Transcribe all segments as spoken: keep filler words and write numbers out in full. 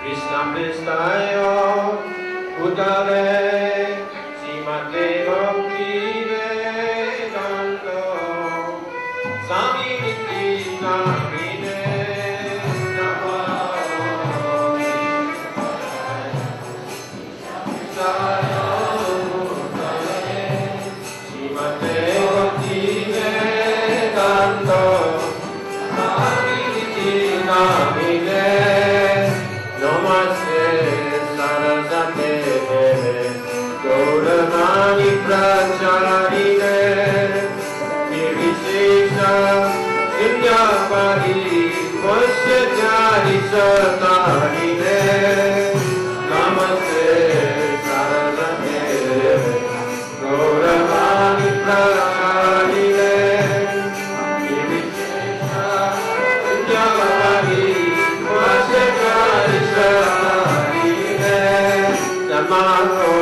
Krishna Pristaya Bhutale Srimate Bhakti Vedanta Swami Niti Namine Pracharine Nirvishesha Sunyavadi Vasyachari Satarine Namaste Sarasate Gauravani Pracharine Nirvishesha Sunyavadi Vasyachari Satarine Namaste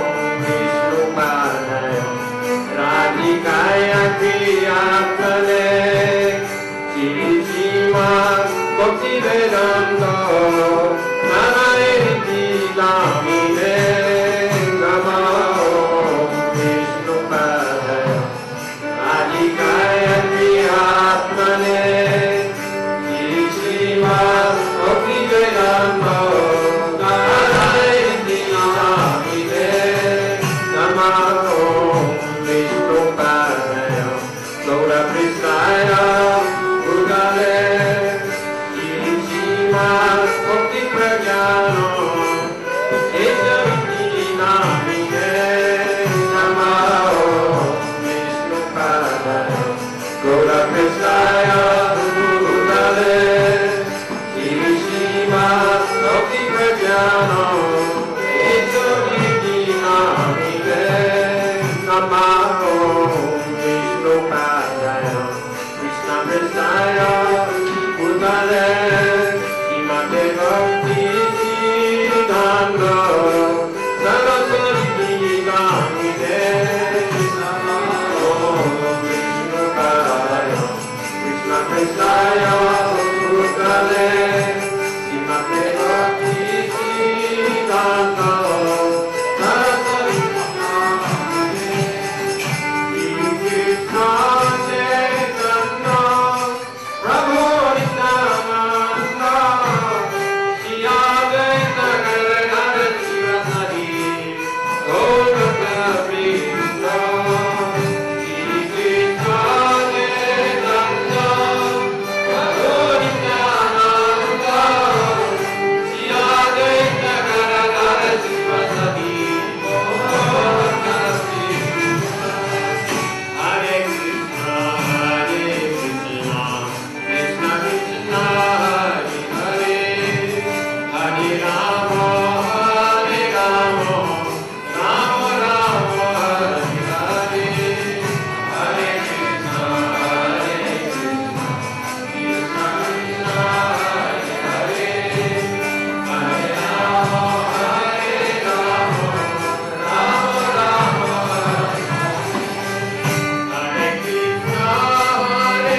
Radhikaya Priyatmane Shishima Bhakti Vedanta Narayaniti Namine Namo Vishnu Padaya Radhikaya Priyatmane Shishima Bhakti Vedanta Narayaniti Namine Namo Gaura Pristaya Bhutale Shishima Bhakti Pragyano Eshaviti Namine Namo Vishnu Padaya Gaura Pristaya Bhutale Shishima Bhakti Pragyano Eshaviti Namine Namo Krishna Pristaya Bhutale Srimate Bhakti Vedanta Saraswati Namine Namo Vishnu Padaya Krishna Pristaya Bhutale Srimate Bhakti Vedanta Saraswati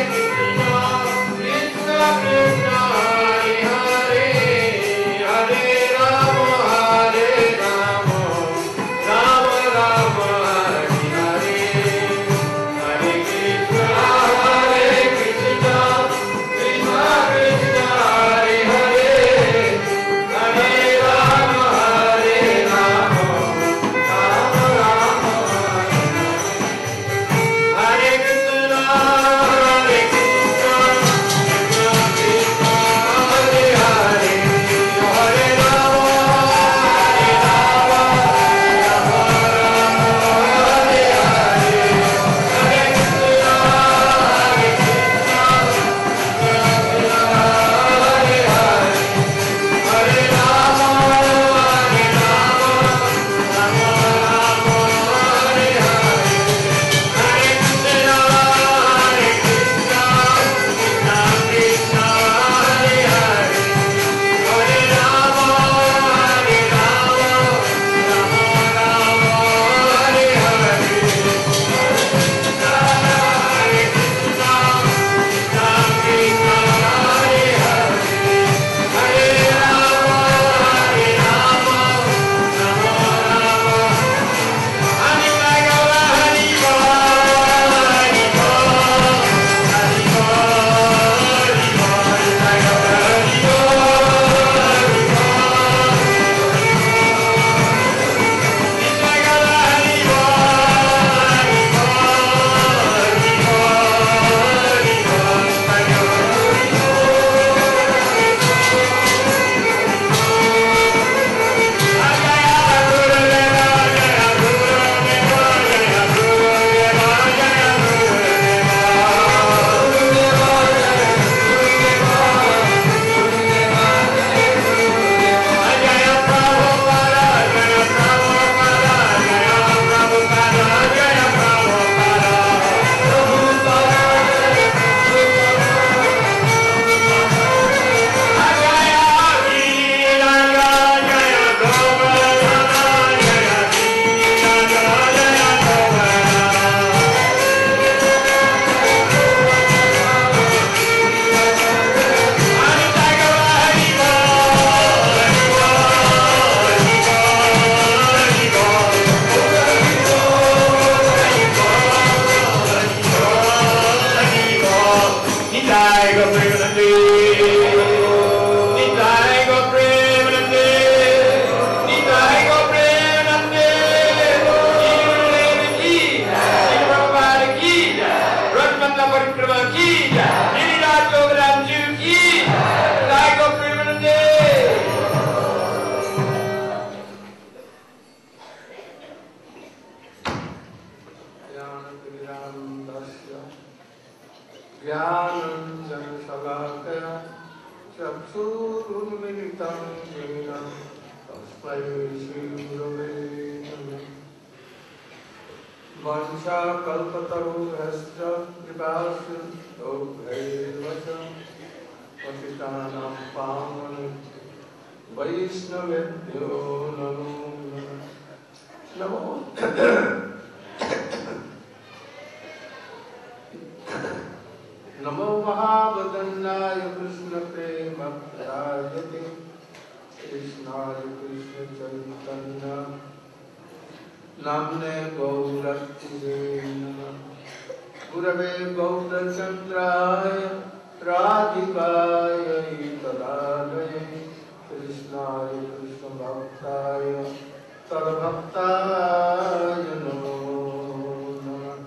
Hare तस्मै श्रीगुरवे नमः। वंशाकल्पतरुभ्यश्च कृपासिन्धुभ्यैव च पतितानां पावनेभ्यो वैष्णवेभ्यो नमो नमः। नमो नमो महावदन्नाय कृष्णप्रेमप्रदायते कृष्णाय कृष्णचैतन्य नाम्ने गौरक्षिते नमः। गुरवे गौरचन्द्राय राधिकायै तदालये कृष्णाय कृष्णभक्ताय तद्भक्ताय नमो नमः।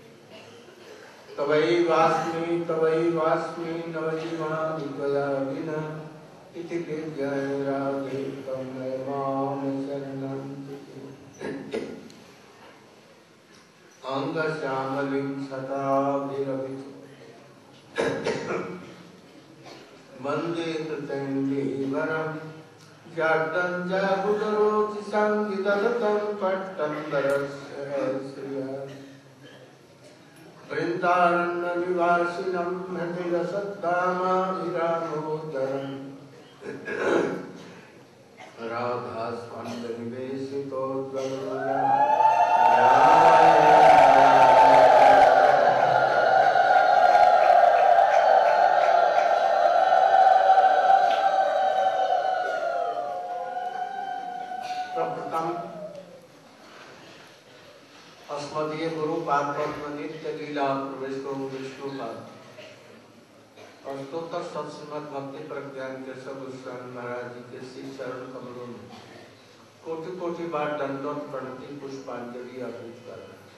तवैवास्मि तवैवास्मि नवजीवामि त्वया विना इति गिर्जय राधे तन्मे मां शरणं अंगश्यामलिं शताभिरभितो वन्दे कृतैर्देवरं जातं जाबुदरोति संविदलतं पट्टम्बरस्य श्रिया वृन्दारण्यनिवासिनं हृदिरसद्धामाभिरामोदरम् राधास्वान्तनिवेशितोद्गमया प्रथम अस्मदीय गुरु पाद नित्य लीला प्रवेश करो विष्णु पाद अष्टोत्तर सत्संगत भक्ति प्रज्ञान के सब गोस्वामी महाराज जी के श्री चरण कमलों में कोटि कोटि बार दंडोत प्रणति पुष्पांजलि अर्पित कर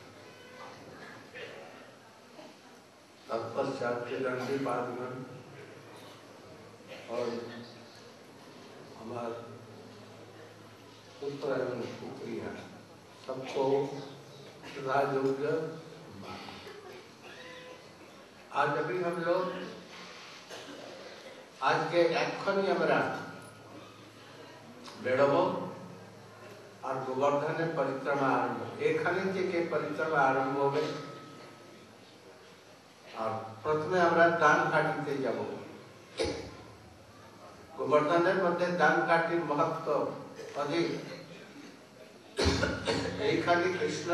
तत्पश्चात के दंडी पादगण और हमारे पुत्र एवं पुत्रियां सबको राजयोग्य। आज अभी हम लोग आज के एखनी हमरा बेड़ब और गोवर्धन परिक्रमा आरम्भ एखने के परिक्रमा आरम्भ हो गए और प्रथमे हमरा दान घाटीते যাব। गोवर्धन मध्य दान घाटी महत्व अधिक। एखने कृष्ण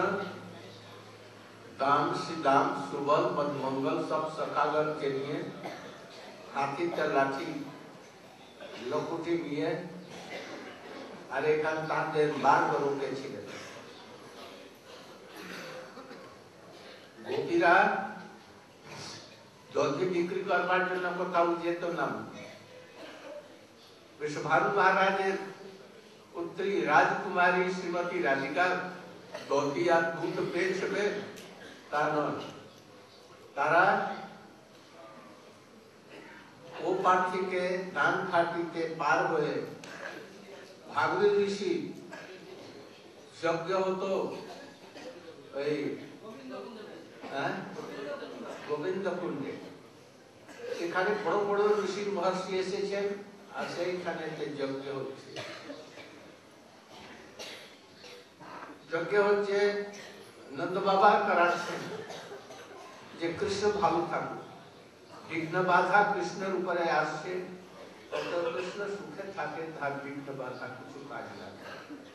दाम श्रीदाम सुबल मधुमंगल सब सखागण के लिए हाथी लाठी लकुटी निये और एखान तांदेर बार रोके छिलेन। गोपीरा दधि बिक्री करबार जन्य कोथाओ जेतो ना। विश्वभानु महाराजेर पुत्री राजकुमारी श्रीमती राधिका दधि আর দুধ পেয়েছে তা নয়, তারা ও পার থেকে দান ঘাটিতে পার হয়ে ভাগবত ঋষি যজ্ঞ হতো ওই হ্যাঁ গোবিন্দ কুণ্ডে। সেখানে বড় বড় ঋষি মহর্ষি এসেছেন আর সেইখানে যজ্ঞ হচ্ছে। যজ্ঞ হচ্ছে नंद बाबा कराচ্ছেন যে কৃষ্ণ ভালো থাকুক, বিঘ্ন বাধা কৃষ্ণের উপরে আসছে, তত কৃষ্ণ সুখে থাকে, তার বিঘ্ন বাধা কিছু কাজ লাগে।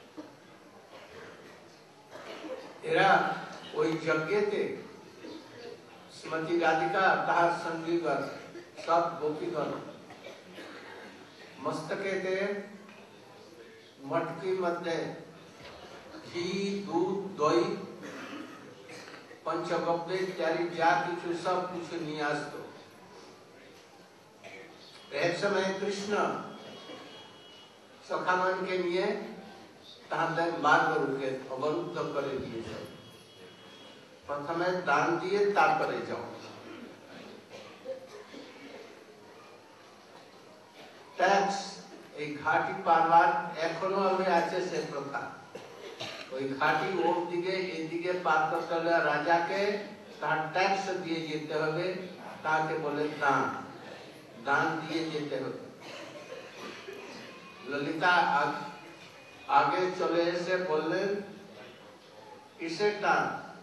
এরা ওই যজ্ঞেতে শ্রীমতী রাধিকা তাহার সঙ্গীগণ সব গোপীগণ মস্তকেতে মটকি মধ্যে ঘি দুধ দই पंचगव्य इत्यादि जा किछु सब कुछ नहीं आसतो। एक समय कृष्ण सखागण के लिए तांदर मार्ग रुके अवरुद्ध करे दिए सब। प्रथमे दान दिए तारपरे जाओ। टैक्स एक घाटी पारवार एखनो हमें आचे से प्रथा ওই ঘাটি ওর দিকে এদিকে পার করতে হলে রাজাকে তার ট্যাক্স দিয়ে যেতে হবে, তাকে বলে দান, দান দিয়ে যেতে হবে। ललिता आग, आगे चले एसे बोलें किसे टान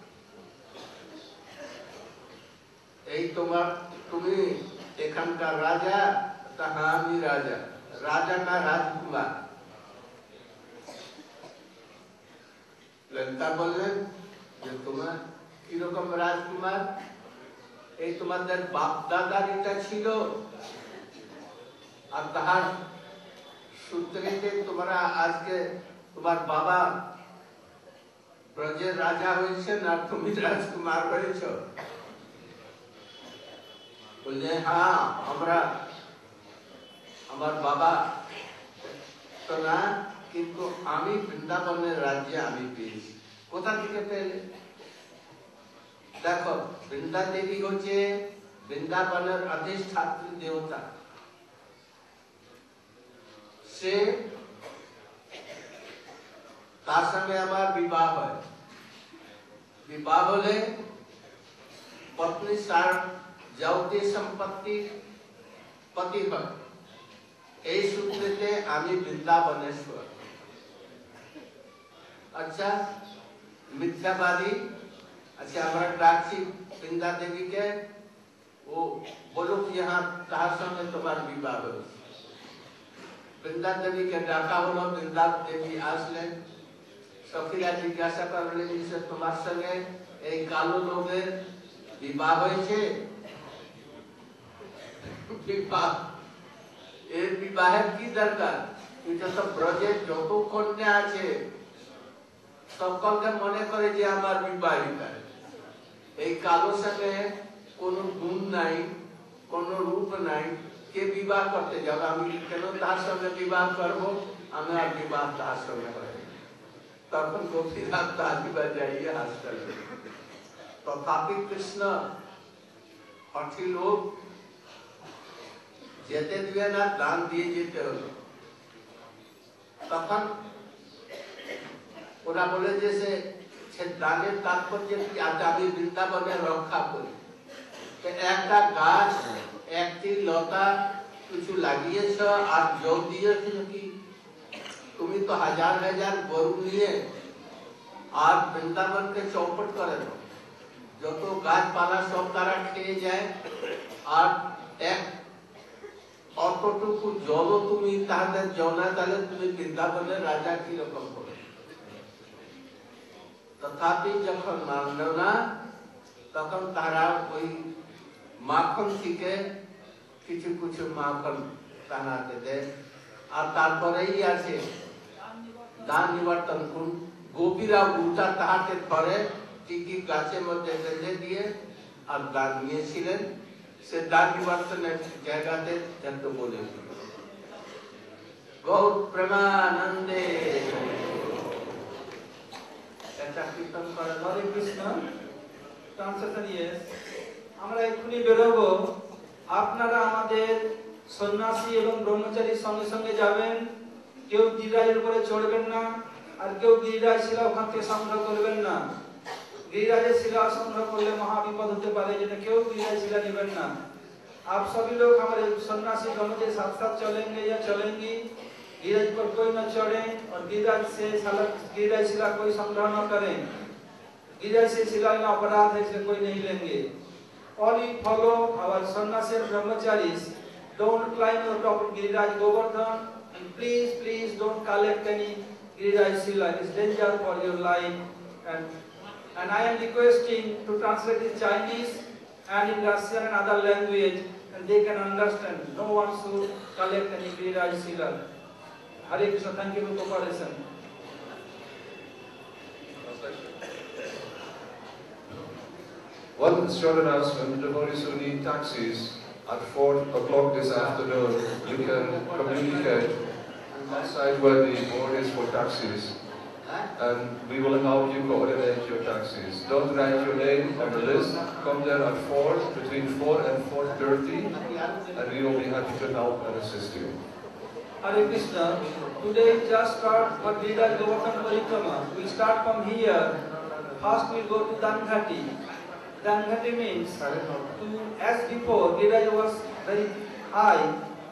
এই তোমার তুমি এখানকার রাজা তাহা আমি রাজা রাজা না রাজকুমার ললিতা বললেন যে তোমার কি রকম রাজকুমার এই তোমাদের বাপ দাদার এটা ছিল আর তাহার সূত্রেতে তোমরা আজকে তোমার বাবা ব্রজের রাজা হয়েছেন আর তুমি রাজকুমার হয়েছো বললে হ্যাঁ আমরা আমার বাবা তো না কিন্তু আমি বৃন্দাবনের রাজ্যে আমি পেয়েছি কোথা থেকে পেলে দেখো বৃন্দা দেবী হচ্ছে বৃন্দাবনের অধিষ্ঠাত্রী দেবতা সে তার সঙ্গে আমার বিবাহ হয় বিবাহ হলে পত্নী সার যাওতে সম্পত্তি পতি হয় এই সূত্রেতে আমি বৃন্দাবনেশ্বর अच्छा मिथ्यावादी अच्छा हमारा डाकची बृंदा देवी के वो बोलो कि यहाँ तार संगे तुम्हार विवाह हो बृंदा देवी के डाका बोलो बृंदा देवी आसले सखीरा जिज्ञासा करले जिसे तुम्हार संगे एक कालो लोगे विवाह হয়েছে विवाह এর বিবাহের কি দরকার এটা তো ব্রজে যত কন্যা আছে সকলকে মনে করে যে আমার বিবাহিতা এই কালো সঙ্গে কোনো গুণ নাই কোনো রূপ নাই কে বিবাহ করতে যাবে আমি কেন তার সঙ্গে বিবাহ করব আমি আর বিবাহ তার সঙ্গে করি তখন গোপীনাথ তাজিবা যাইয়ে হাসতেন তথাপি কৃষ্ণ হঠি লোক যেতে দিবে না দান দিয়ে যেতে হলো তখন ওরা বলে যে সে দানের তাৎপর্য কি আজ আমি বৃন্দাবনে রক্ষা করি একটা গাছ একটি লতা কিছু লাগিয়েছ আর যোগ দিয়েছ কি তুমি তো হাজার হাজার গরু নিয়ে আর বৃন্দাবনকে চৌপট করে দাও যত গাছপালা সব তারা খেয়ে যায় আর এক অতটুকু জলও তুমি তাদের জনা তাহলে তুমি বৃন্দাবনের রাজা কিরকম করো তথাপি যখন মানল না তখন তারা ওই মাখন থেকে কিছু কিছু মাখন টানাতে দেয় আর তারপরেই আছে দান নিবর্তন কোন গোপীরা উল্টা তাহাকে ধরে টিকি গাছের মধ্যে বেঁধে দিয়ে আর দান নিয়েছিলেন সে দান নিবর্তনের জায়গাতে যত বলেছিল গৌর প্রেমানন্দে হরে কৃষ্ণ ট্রান্সলেশন ইয়েস আমরা এক্ষুনি বেরোবো আপনারা আমাদের সন্ন্যাসী এবং ব্রহ্মচারীর সঙ্গে সঙ্গে যাবেন কেউ গিরিরাজের উপরে চড়বেন না আর কেউ গিরিরাজ শিলা ওখান থেকে সংগ্রহ করবেন না गिरिराज शिला संग्रह करले महाविपद होते पारे जेटा केउ गिरिराज शिला नेবেন না आप सभी लोग हमारे सन्यासी गणों के साथ साथ चलेंगे या चलेंगी गिरिराज पर कोई न चढ़े और गिरिराज से साला गिरिराज शिला कोई संग्रह न करें गिरिराज से शिला में अपराध है इसलिए कोई नहीं लेंगे all you follow our sannyasi and brahmacharis don't climb on top of Giriraj Govardhan and please please don't collect any Giriraj Shila it is danger for your life and and I am requesting to translate in Chinese and in Russian and other language and they can understand no one should collect any Giriraj Shila Hare Krishna thank you for cooperation One short announcement, devotees who need taxis at four o'clock this afternoon, you can communicate outside where the board is for taxis and we will help you coordinate your taxis. Don't write your name on the list, come there at four, between four and four thirty and we will be happy to help and assist you. Hare Krishna, today just start for Giriraj Govardhan Parikrama. We start from here, first we go to Danghati. Danghati means, to, as before, Giriraj was very high,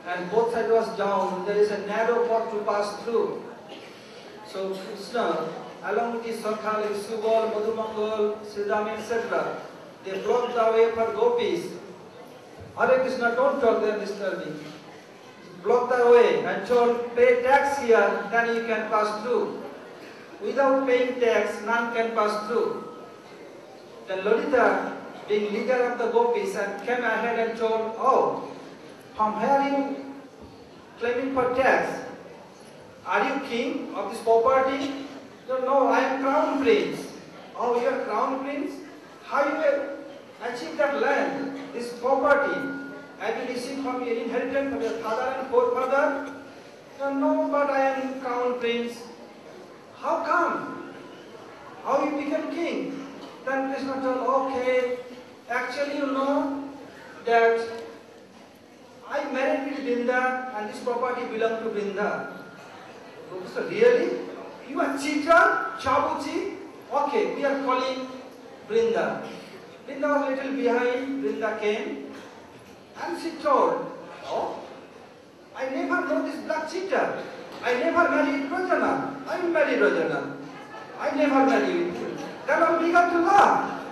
and both sides was down. There is a narrow path to pass through. So Krishna, along with his Sakha like Subal, Madhumangal, Sridham, et cetera, they blocked the way for gopis. Hare Krishna, don't talk there, disturbing. Block the way and told, pay tax here, then you can pass through. Without paying tax, none can pass through. Then Lolita, being leader of the gopis, and came ahead and told, oh, from where are you claiming for tax? Are you king of this property? No, no, I am crown prince. Oh, you are crown prince? How you will achieve that land, this property? Have you received from your inheritance from your father and forefather? No, no, but I am crown prince. How come? How you become king? Then Krishna told, okay, actually you know that I married with Vrinda and this property belonged to Vrinda. So really? You are cheater, Chabuchi? Okay, we are calling Vrinda. Vrinda was a little behind, Vrinda came and she told, oh, I never know this black cheater. I never married Rajana. I married Rajana. I never married him. Then I began to laugh.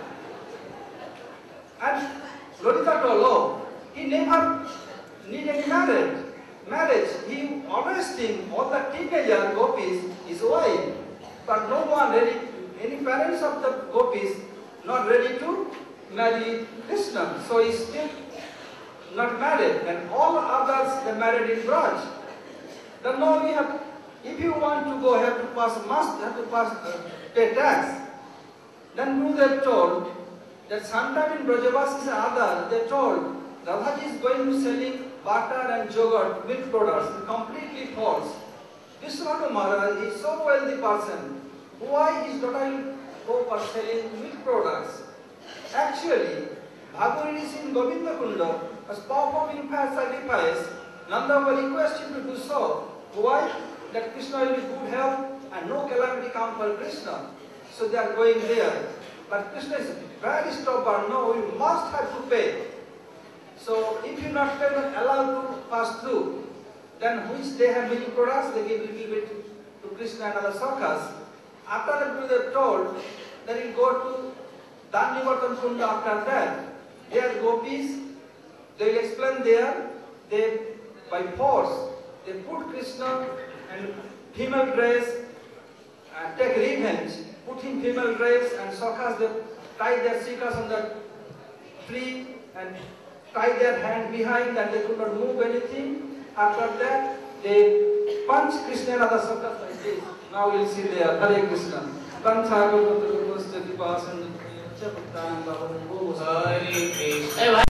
And Lolita told, oh, he never need any marriage. Marriage, he always think all the teenager gopis is wife. But no one ready, any parents of the gopis not ready to marry Krishna. So he still not married. And all others they married in Braj. Then now we have, if you want to go, have to pass, must have to pass, uh, pay tax. Then Gurudev told that sometime in Brajavasi and other, they told Radhaji is going to selling butter and yogurt, milk products, completely false. Vishwanath Maharaj is so wealthy person. Why his daughter will go for selling milk products? Actually, Bhagavad is in Govinda Kunda, as performing fast sacrifice, Nanda will request him to do so. Why? That Krishna will be good health and no calamity come for Krishna. So they are going there. But Krishna is very stubborn. No, you must have to pay. So if you not pay, not allowed to pass through, then which they have many products, they give little bit to Krishna and other sakhas. After that, they are told that you go to Dandivartan Kunda after that. There gopis, they will explain there, they by force, they put Krishna and female dress and take revenge, put him female dress and sakhas, they tie their sikas on the tree and tie their hand behind and they could not move anything. After that, they punch Krishna and other sakhas like this. Now we'll see there, Hare Krishna. Hare Krishna.